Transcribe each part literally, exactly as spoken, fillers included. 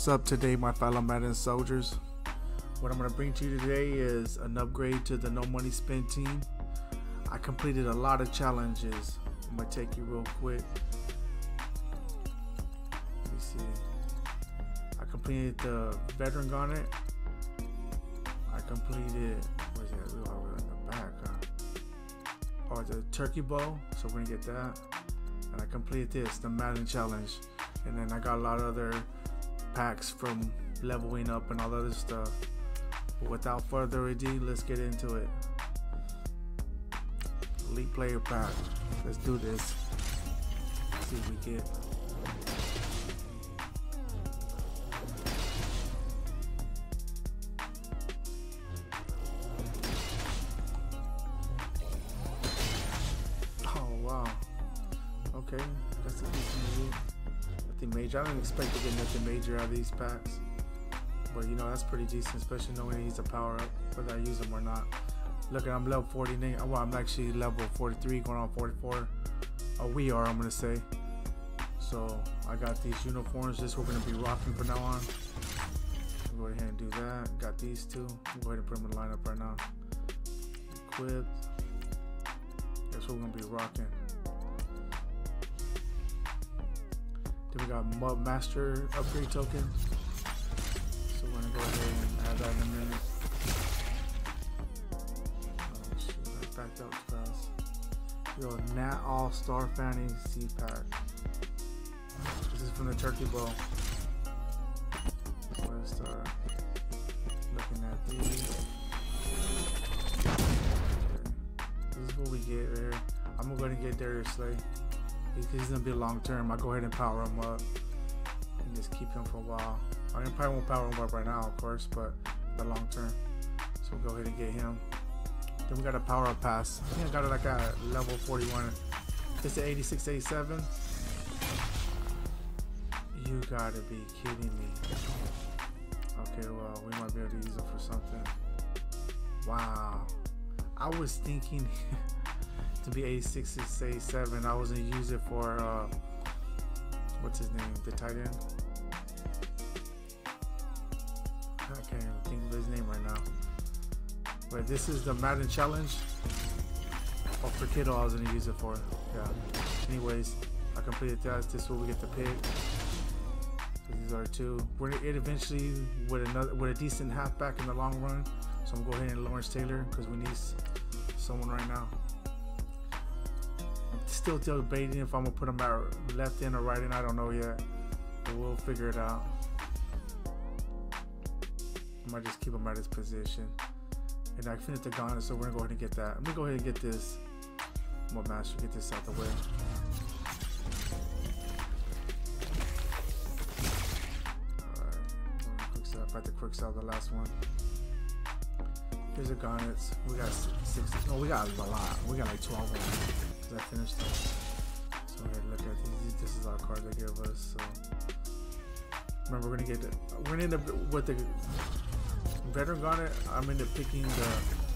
up today, my fellow Madden soldiers? What I'm going to bring to you today is an upgrade to the No Money Spent team. I completed a lot of challenges. I'm going to take you real quick. Let me see. I completed the Veteran Gauntlet. I completed, where's that? We all in the back, huh? Oh, the Turkey Bow. So we're going to get that. And I completed this, the Madden Challenge. And then I got a lot of other packs from leveling up and all other stuff. But without further ado, let's get into it. Elite Player Pack. Let's do this. Let's see what we get. Oh wow. Okay, that's a decent loot. Nothing major. I don't expect to get nothing major out of these packs. But you know, that's pretty decent, especially knowing he's a power up, whether I use him or not. Look, I'm level forty-nine. Well, I'm actually level forty-three, going on forty-four. Oh, we are, I'm gonna say. So I got these uniforms. This we're gonna be rocking from now on. Go ahead and do that. Got these two. We'll go ahead and put them in the lineup right now. Equipped. That's what we're gonna be rocking. Then we got Mud Master upgrade token. So we're gonna go ahead and add that in a minute. Oh shoot, I backed up fast. Yo, Nat All Star Fantasy Pack. This is from the Turkey Bowl. So let's start looking at these. Okay. This is what we get right here. I'm gonna go ahead and get Darius Slay. He's gonna be long term. I'll go ahead and power him up and just keep him for a while. I mean, probably won't power him up right now, of course, but the long term. So we'll go ahead and get him. Then we got a power up pass. I think I got it like at level forty-one. It's an eighty-six, eighty-seven. You gotta be kidding me. Okay, well, we might be able to use it for something. Wow. I was thinking to be eighty-six, eighty-seven. I was gonna use it for uh, what's his name, the tight end. I can't even think of his name right now. But this is the Madden Challenge. Oh, for Kittle, I was gonna use it for. Yeah. Anyways, I completed that. This is what we get to pick. So these are two. We're it eventually with another with a decent halfback in the long run. So I'm gonna go ahead and Lawrence Taylor because we need someone right now. Still debating if I'm gonna put him at left in or right in. I don't know yet, but we'll figure it out. I might just keep him at his position. And I finished the gauntlet, so we're gonna go ahead and get that. I'm gonna go ahead and get this. Mud Master, get this out the way. Alright, quick sell. I have to quick sell the last one. Here's the gauntlets. We got sixty. No, we got a lot. We got like twelve of them. I finished them. So we're gonna look at these. This is our card they give us. So remember, we're gonna get. We're gonna end up with the Veteran Gauntlet. I'm into picking the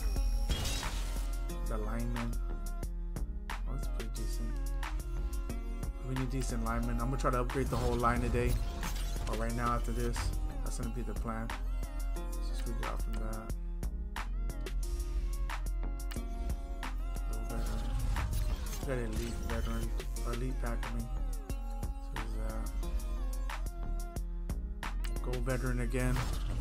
the lineman. Oh, that's pretty decent. We need decent linemen. I'm gonna try to upgrade the whole line today, or right now after this. That's gonna be the plan. Let's just figure out from that. Got an elite veteran, or elite pack, I mean. So is that gold veteran again.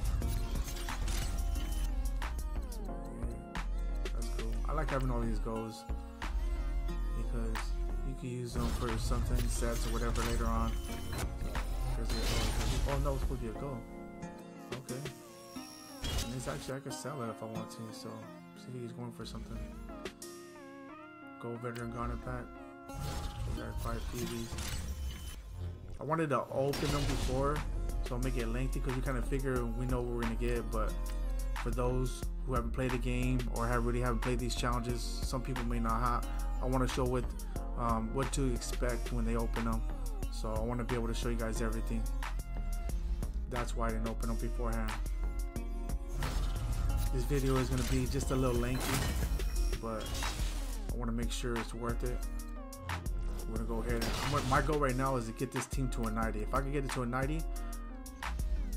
So, yeah, that's cool. I like having all these golds because you can use them for something, sets or whatever later on. Oh no, it's supposed to be a gold. Okay. And it's actually I could sell it if I want to. So see, he's going for something. Gold Veteran Gauntlet pack. We got quite a few of these. I wanted to open them before, so I'll make it lengthy because we kind of figure we know what we're gonna get. But for those who haven't played the game or have really haven't played these challenges, some people may not have. I want to show what um, what to expect when they open them. So I want to be able to show you guys everything. That's why I didn't open them beforehand. This video is gonna be just a little lengthy, but I want to make sure it's worth it. We're gonna go ahead and I'm, my goal right now is to get this team to a ninety. If I can get it to a ninety,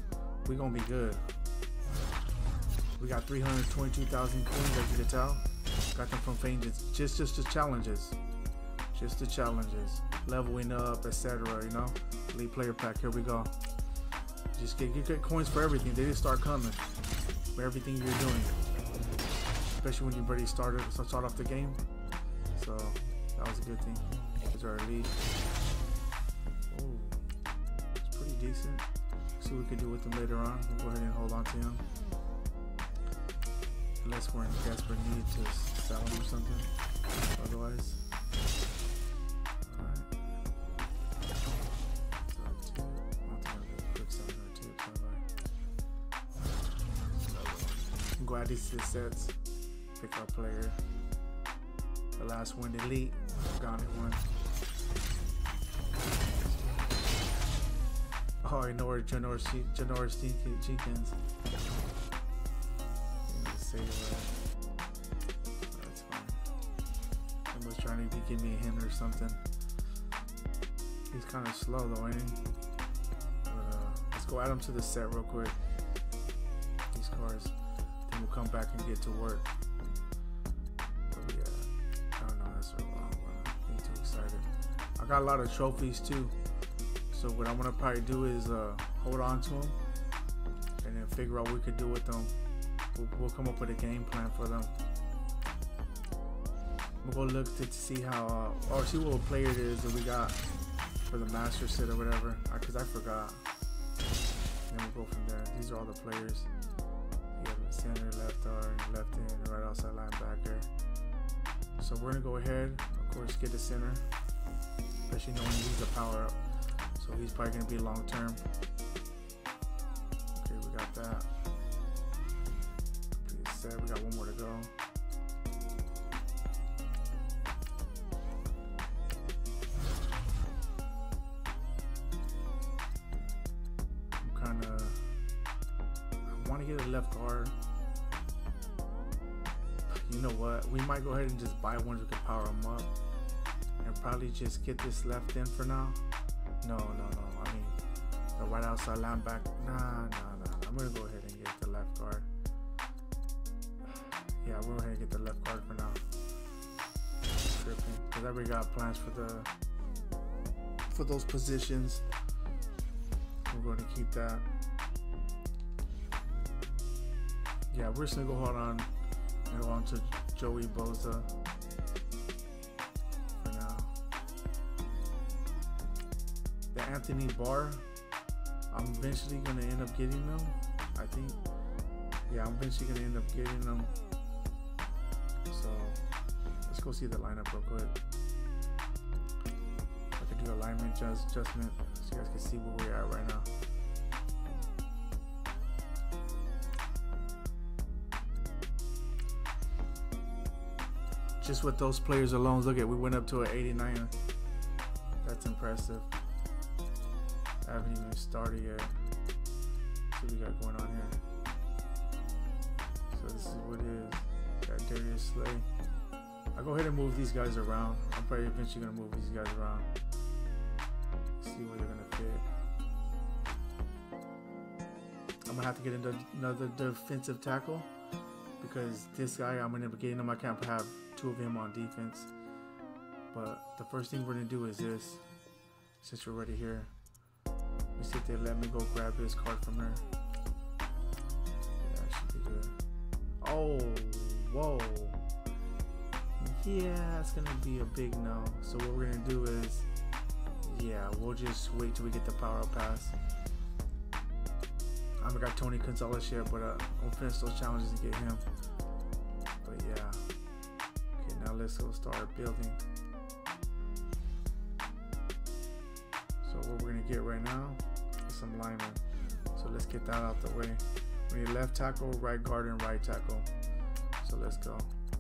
we gonna be good. We got three hundred twenty-two thousand coins, as you can tell. Got them from playing just, just, just the challenges. Just the challenges. Leveling up, et cetera. You know? Elite player pack, here we go. Just get, get, get coins for everything. They just start coming. For everything you're doing. Especially when you already started, so start off the game. So, that was a good thing. These are elite. Oh, it's pretty decent. See what we can do with them later on. We'll go ahead and hold on to him. Unless we're in desperate need to sell them or something. Otherwise. Alright. Go add these six sets. Pick our player. The last one, elite. Got it one. Oh, I know where Janoris Janoris Jenkins. Save that. That's fine. Someone's trying to give me a hint or something. He's kind of slow though, ain't he? But, uh, let's go add him to the set real quick. These cards. Then we'll come back and get to work. But yeah, I don't know. That's a long one. I'm too excited. I got a lot of trophies too. So what I'm gonna probably do is uh, hold on to them and then figure out what we could do with them. We'll, we'll come up with a game plan for them. We'll go look to, to see how, uh, or see what player it is that we got for the master set or whatever. Because I forgot. And then we'll go from there. These are all the players. You have the center, left guard, left end, right outside linebacker. So we're gonna go ahead, of course, get the center, especially knowing he's a power up. So he's probably going to be long term. Okay, we got that. Pretty set. We got one more to go. I'm kind of. I want to get a left guard. You know what? We might go ahead and just buy ones we can power them up. And probably just get this left in for now. No, no, no. I mean, the right outside linebacker. Nah, nah, nah. I'm gonna go ahead and get the left guard. Yeah, we're gonna get the left guard for now. Tripping, because I already got plans for the for those positions. We're going to keep that. Yeah, we're just gonna go hold on and go on to Joey Bosa. Anthony Barr, I'm eventually going to end up getting them, I think. Yeah, I'm eventually going to end up getting them. So, let's go see the lineup real quick. I could do alignment just adjustment so you guys can see where we're at right now. Just with those players alone, look at, we went up to an eighty-nine. That's impressive. I haven't even started yet. See what we got going on here. So this is what it is. Got Darius Slay. I'll go ahead and move these guys around. I'm probably eventually gonna move these guys around. See where they're gonna fit. I'm gonna have to get into another defensive tackle because this guy I'm gonna be getting him. I can't have two of him on defense. But the first thing we're gonna do is this. Since we're already here. Let me see if they let me go grab this card from her. Yeah, that should be good. Oh, whoa. Yeah, it's gonna be a big no. So what we're gonna do is, yeah, we'll just wait till we get the power up pass. I haven't got Tony Gonzalez yet, but uh, I'll finish those challenges and get him. But yeah. Okay, now let's go start building. So what we're gonna get right now is some linemen. So let's get that out the way. We need left tackle, right guard, and right tackle. So let's go.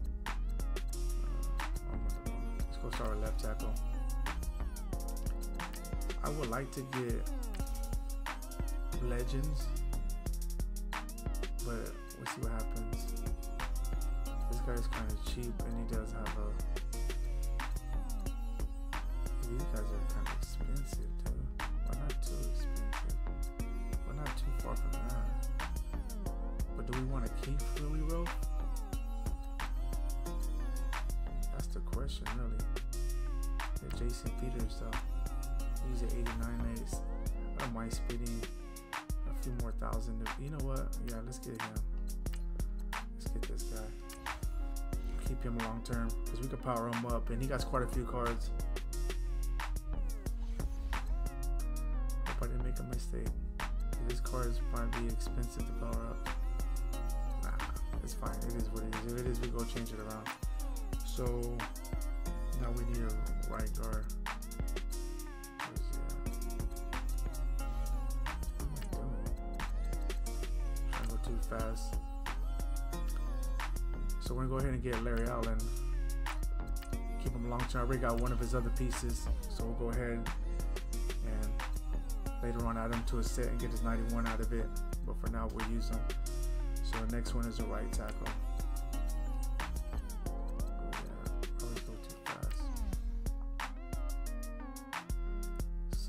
Uh, let's go start with left tackle. I would like to get legends, but we'll see what happens. This guy's kind of cheap, and he does have a. These guys are kind of expensive, dude. Why not too expensive? Why not too far from that? do we want to keep Willie Rowe? That's the question, really. Yeah, Jason Peters, though. He's at eighty-nine ace. I don't mind speeding a few more thousand. You know what? Yeah, let's get him. Let's get this guy. Keep him long term because we could power him up, and he got quite a few cards. Hope I didn't make a mistake. This card is probably expensive to power up. Nah, it's fine. It is what it is. If it is, we go change it around. So now we need a right guard. Where's he at? What am I doing? Trying to go too fast. So we're gonna go ahead and get Larry Allen. Keep him long term. I already got one of his other pieces, so we'll go ahead and later on add him to a set and get his ninety-one out of it. But for now, we'll use him. So the next one is a right tackle. Oh yeah, I always go too fast. So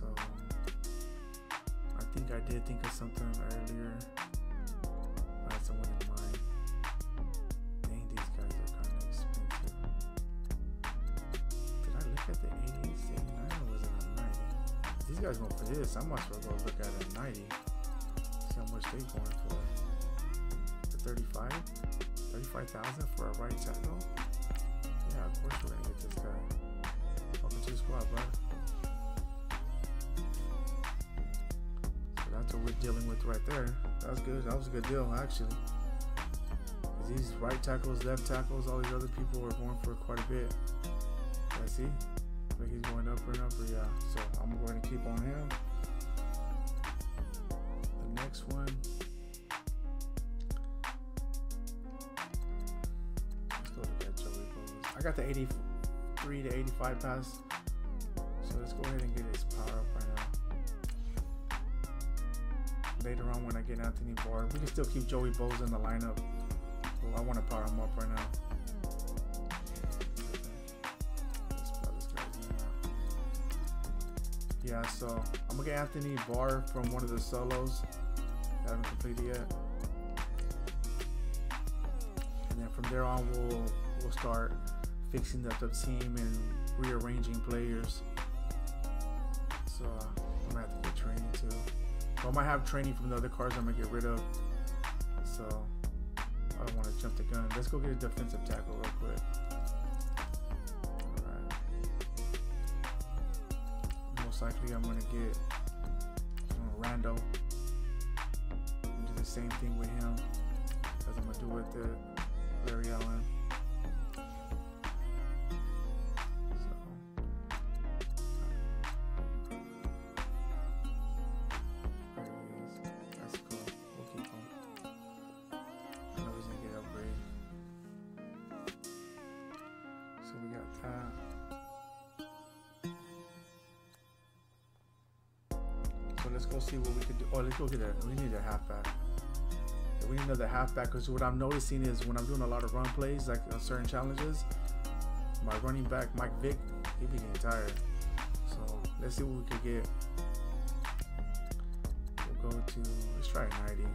I think I did think of something earlier. I had someone in mind. Dang, these guys are kind of expensive. Did I look at the eighties, eighty-nine, or was it a ninety? These guys going for this. I might as well go look at a ninety. See how much they going for. For thirty-five? thirty-five thousand for a right tackle? Yeah, of course we're gonna get this guy. Welcome to the squad, bud. So that's what we're dealing with right there. That was good. That was a good deal, actually. These right tackles, left tackles, all these other people are going for quite a bit. I see. Like he's going up and up, yeah. So I'm going to keep on him. The next one. Let's go look at Joey Bosa. I got the eighty-three to eighty-five pass. So let's go ahead and get his power up right now. Later on when I get Anthony Barr, we can still keep Joey Bosa in the lineup. Well, I want to power him up right now. Yeah, so I'm gonna get Anthony Barr from one of the solos that I haven't completed yet, and then from there on we'll we'll start fixing up the team and rearranging players. So uh, I'm gonna have to get training too. So I might have training from the other cards I'm gonna get rid of. So I don't want to jump the gun. Let's go get a defensive tackle real quick. Most likely I'm gonna get you know, Rando and do the same thing with him as I'm gonna do with the Larry Allen. So there he is. That's cool. We'll keep him. I know he's gonna get upgrade. So we got that. So let's go see what we could do. Oh, let's go get a, we need a halfback. Yeah, we need another halfback because what I'm noticing is when I'm doing a lot of run plays, like on certain challenges, my running back, Mike Vick, he be getting tired. So let's see what we could get. We'll go to, let's try ninety.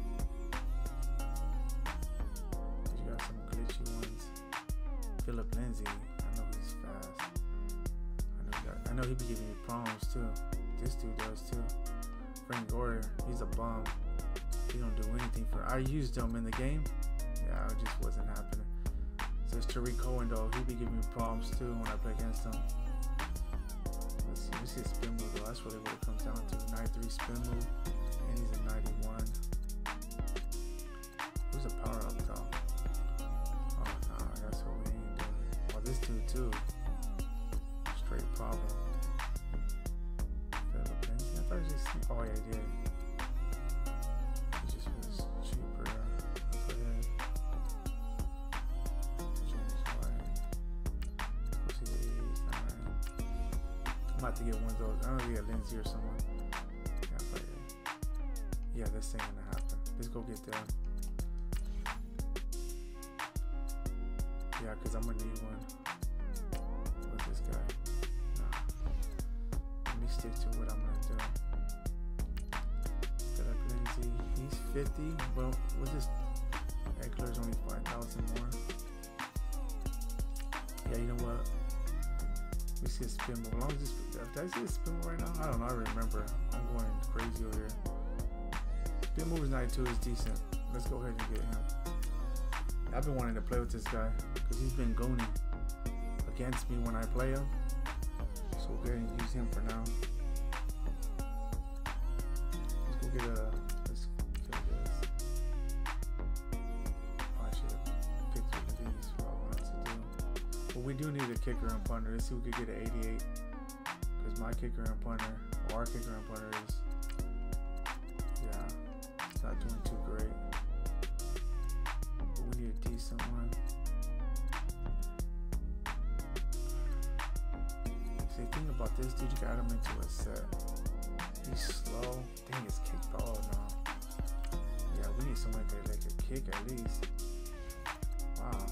You got some glitchy ones. Philip Lindsay, I know he's fast. I know, he got, I know he be giving me problems too. This dude does too. Frank Gore, he's a bum. He don't do anything for. I used him in the game. Yeah, it just wasn't happening. So it's Tariq Cohen though. He be giving me problems too when I play against him. Let's see. Let's see a spin move though. That's really what it comes down to. ninety-three spin move, and he's a ninety-one. Who's a power up though? Oh nah, that's what we ain't doing. Oh, this dude too. Straight problem. I thought it was just, oh yeah, it did. It just was cheaper for him. James White. Let's see the eighties, nine. I'm about to get one of those. I don't know if we get Lindsay or someone. Yeah, but yeah, this thing gonna happen. Let's go get that. Yeah, because I'm gonna need one. What's this guy? Nah. Let me stick to what I'm gonna do. Philip Lindsay, he's fifty. Well, we'll just Yeah, you know what? We see a spin move. As long as this, did I see a spin move right now? I don't know. I remember. I'm going crazy over here. Spin move is ninety-two is decent. Let's go ahead and get him. I've been wanting to play with this guy because he's been gooning against me when I play him. So we'll go ahead and use him for now. Let's go get a. Let's kill this. Oh, I should have picked one of these for what I wanted to do. But we do need a kicker and punter. Let's see if we could get an eighty-eight. Because my kicker and punter, or our kicker and punter is, yeah, it's not doing too great. But we need a decent one. See, the thing about this dude, you can add him into a set. He's slow. Dang, it's kicked. Oh no. Yeah, we need someone that like a kick at least. Wow.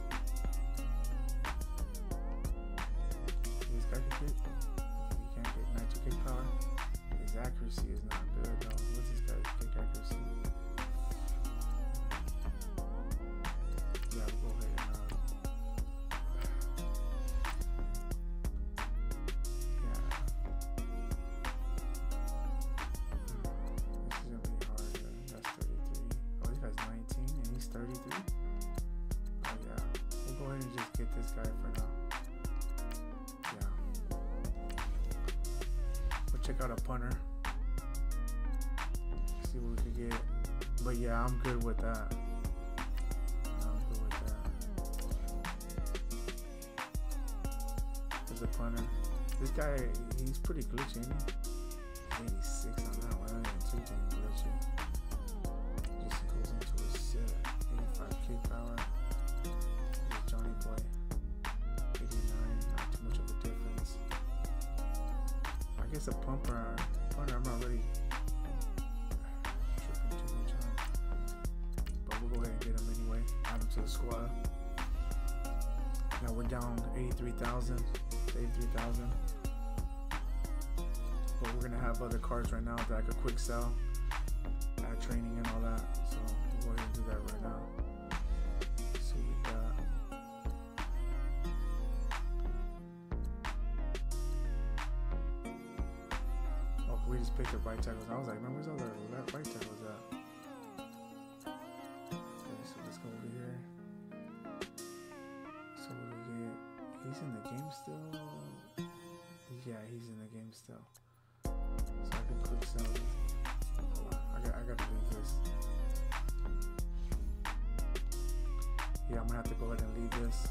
This guy can kick. He can't get ninety kick power. His accuracy is not good though. What's this guy's kick accuracy? Yeah, we'll go ahead and uh, thirty-three. Oh yeah, we'll go ahead and just get this guy for now. Yeah, we'll check out a punter, see what we could get. But yeah, I'm good with that. I'm good with that. There's a punter. This guy, he's pretty glitchy, isn't he? eighty-six on that one. That ain't too dang glitchy. Just goes into his set. eighty-five kick power. There's Johnny Boy. eighty-nine. Not too much of a difference. I guess a pumper, punter, I'm not really tripping too much on. But we'll go ahead and get him anyway. Add him to the squad. Now we're down eighty-three thousand. eighty-three thousand. But we're gonna have other cards right now that I could quick sell, add training and all that. So we'll go ahead and do that right now. So we got oh, we just picked up right tackles. I was like, man, where's all the right tackles at? Okay, so let's go over here. So what do we get? He's in the game still. Yeah, he's in the game still. So I can quick sell this. Hold on, I got I gotta leave this. Yeah, I'm gonna have to go ahead and leave this.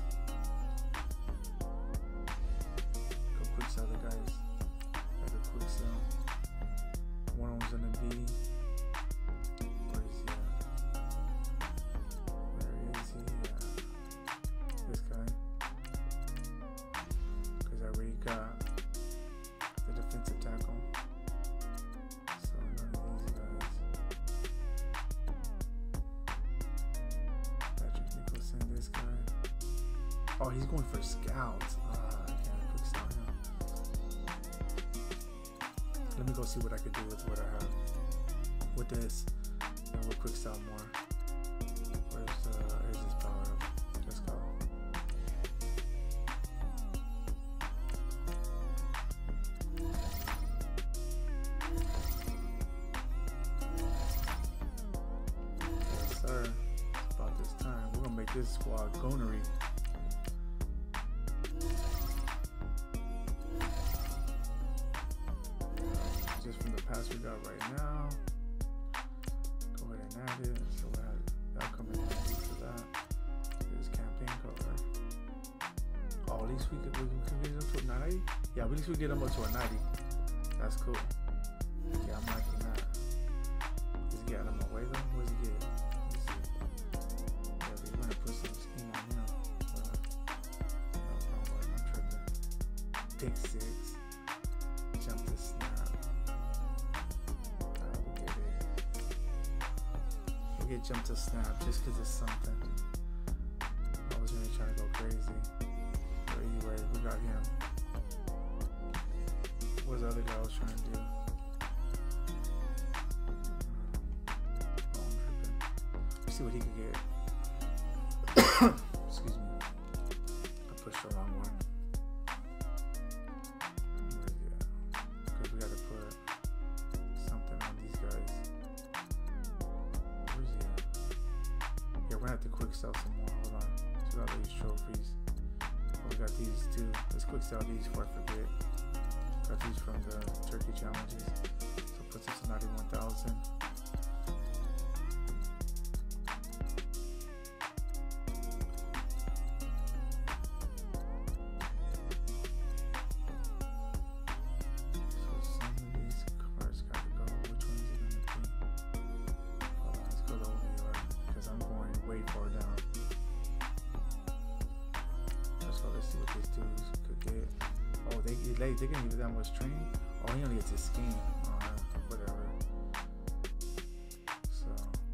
Go quick sell the guys. Gotta quick sell. One of them's gonna be. Where is he at? Where is he at? This guy. Because I already got the defensive tackle. So none of these guys. Patrick Nicholson, this guy. Oh, he's going for scouts. Ah, I can't quick sell him. Let me go see what I could do with what I have. With this, and we'll quick sell more. Where's uh, where's this power up? Let's go. Yes, sir. It's about this time. We're gonna make this squad gonery. Just from the pass we got right now. Go ahead and add it. So we'll have that'll come in handy for that. This campaign color. Oh, at least we could we can get them to a ninety. Yeah, at least we get them up to a ninety. That's cool. Yeah, I'm liking that. Is he getting them away though? Where's he getting? Let's see. Yeah, we're gonna put some scheme on him. But, no, no, I'm tripping. Pick six. Jump to snap. Alright, we'll get it. We'll get jump to snap just because it's something. I was really trying to go crazy. But anyway, we got him. What was the other guy I was trying to do? Oh, I'm tripping. Let's see what he could get. Excuse me. I pushed the wrong one. Where is he at? Because we gotta put something on these guys. Where's he at? Yeah, we're gonna have to quick sell some more. Hold on. So we got these trophies. Oh, we got these too. Let's quick sell these before I forget. Got these from the turkey challenges. So it puts us to ninety-one thousand. They, they didn't give that much training. Oh, he only gets his skin. Uh, whatever. So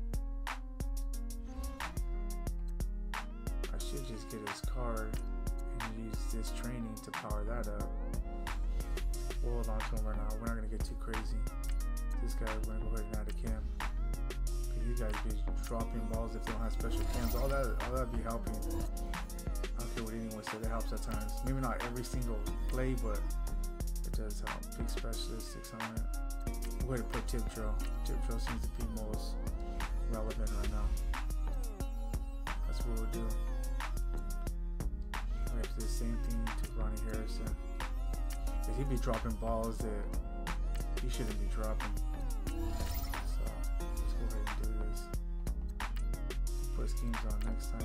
I should just get his card and use this training to power that up. We'll hold on to him right now. We're not gonna get too crazy. This guy, we're gonna go ahead and add a cam. Cause these guys be dropping balls if they don't have special cams. All that, all that be helping. I don't care what anyone said, it helps at times. Maybe not every single play, but it does help. Big specialist, six hundred. We're going to put tip drill. Tip drill seems to be most relevant right now. That's what we'll do. We have to do the same thing to Ronnie Harrison. Because he'd be dropping balls that he shouldn't be dropping. So let's go ahead and do this. Put schemes on next time.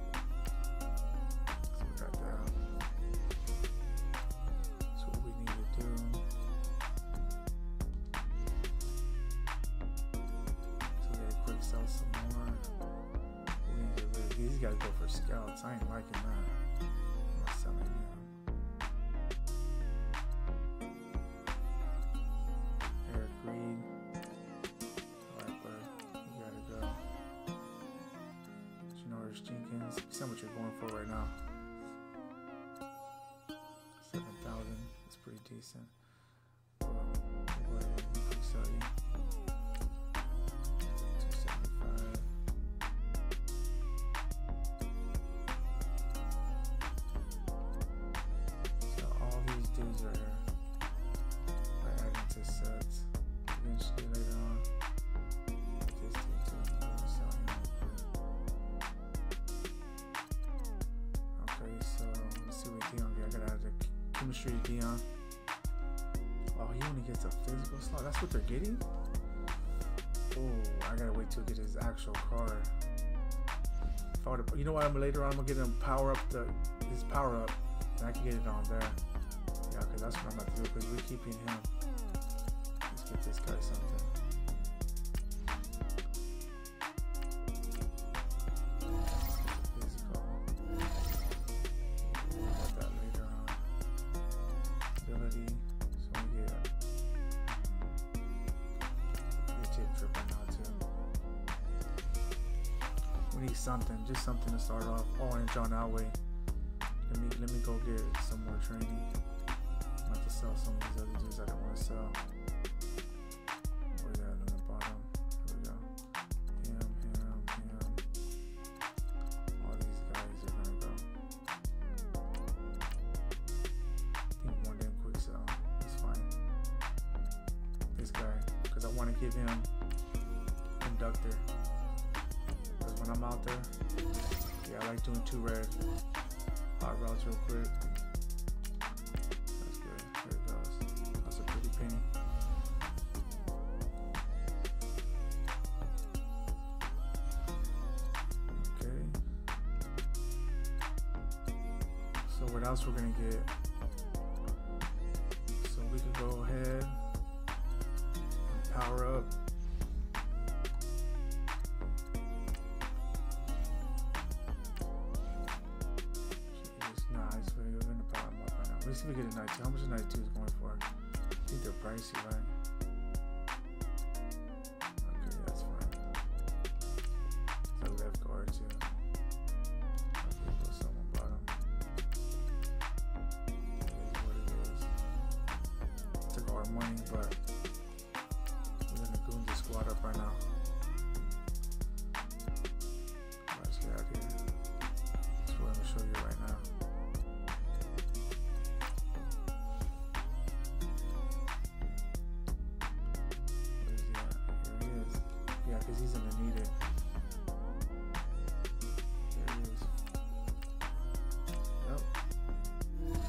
These guys go for scouts. I ain't liking that. I'm not selling him. Eric Reed. Alright, bud. You gotta go. Janoris Jenkins. See how much you're going for right now. seven thousand. That's pretty decent. Well, we'll go ahead and quick sell you. Dudes are here. By adding to sets. Eventually later on. This dude too. I'm gonna sell him real quick. Okay, so let's see what Dion get. I gotta add the chemistry to Dion. Oh, he only gets a physical slot. That's what they're getting? Oh, I gotta wait till he get his actual card. If I would've, you know what? I'm later on. I'm gonna get him power up the his power up, and I can get it on there. Yeah, because that's what I'm about to do, because we're keeping him. Let's get this guy something. Physical. We'll about that later on. Ability. So we get a tip trip right now too. We need something, just something to start off. Oh, and John Elway. Let me let me go get some more training. I have to sell some of these other dudes I don't want to sell. Where's that on the bottom? Here we go. Him, him, him. All these guys are gonna go. I think one damn quick sell. It's fine. This guy, because I want to give him conductor. Because when I'm out there, yeah, I like doing two red hot routes real quick. What else we're gonna get? So we could go ahead and power up. It's nice. We're gonna power them up right now. Let's see if we get a ninety-two. How much is ninety-two is going for? I think they're pricey, right? Okay, that's fine. It's a left guard too. Money, but we're gonna goon this squad up right now. Let's get out of here. That's what I'm gonna show you right now. because he's gonna need it. There it is. Yep.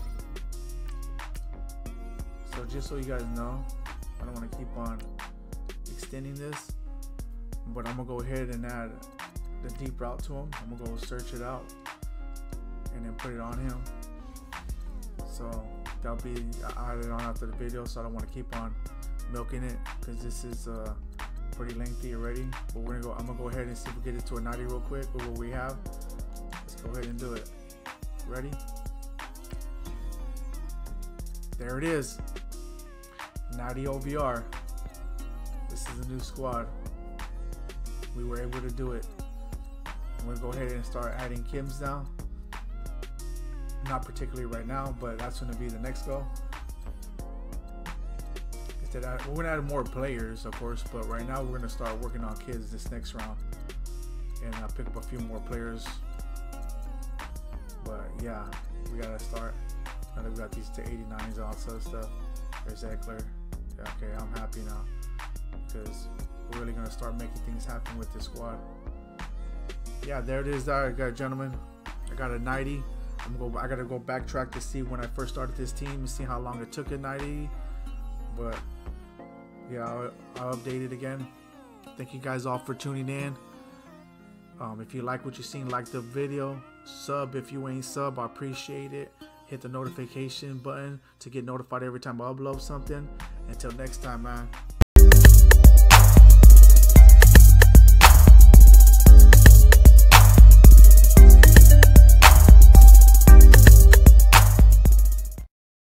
So just so you guys know, I don't want to keep on extending this, but I'm gonna go ahead and add the deep route to him. I'm gonna go search it out and then put it on him. So that'll be added on after the video, so I don't want to keep on milking it because this is uh, pretty lengthy already. But we're gonna go. I'm gonna go ahead and see if we get it to a ninety real quick with what we have. Let's go ahead and do it. Ready? There it is. ninety O V R. This is a new squad. We were able to do it. I'm gonna go ahead and start adding Kims now. Not particularly right now, but that's gonna be the next go. Instead of, we're gonna add more players, of course, but right now we're gonna start working on kids this next round, and I'll pick up a few more players. But yeah, we gotta start. Now that we got these to eighty-nines and all that stuff. There's Eckler. Yeah, okay, I'm happy now because we're really gonna start making things happen with this squad. Yeah, there it is, there, gentlemen. I got a ninety. I'm gonna go. I gotta go backtrack to see when I first started this team and see how long it took at ninety. But yeah, I'll, I'll update it again. Thank you guys all for tuning in. Um, if you like what you've seen, like the video, sub if you ain't sub. I appreciate it. Hit the notification button to get notified every time I upload something. Until next time, man.